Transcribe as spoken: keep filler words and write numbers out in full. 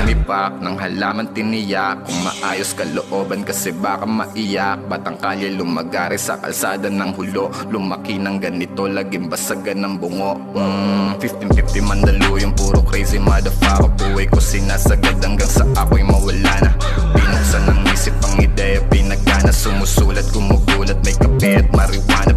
Tumipak ng halaman tiniyak, kung maayos kalooban kasi baka maiyak. Batang kalye lumagari sa kalsada ng hulo, lumaki ng ganito laging basagan ng bungo. mm, fifteen fifty Mandaluyong puro crazy motherfucker. Buhay ko sinasagad hanggang sa ako'y mawala na. Binuksan ng isip ang ideya, pinagana, sumusulat, gumugulat, may kape at marijuana.